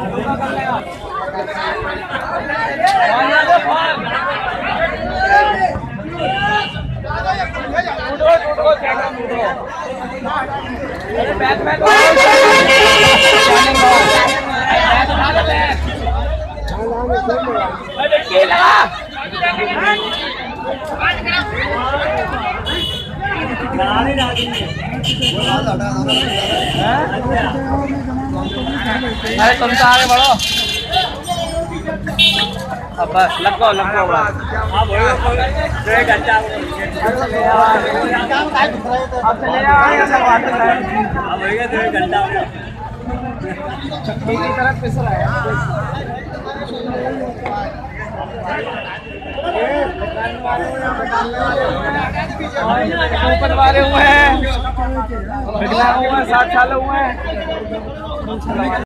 अरे तुम तो आगे बढ़ो। अब बस लगो बड़ा। चक्की की तरफ पिस रहा है। ऊपर वाले हुए हैं 7 साल हुए हैं।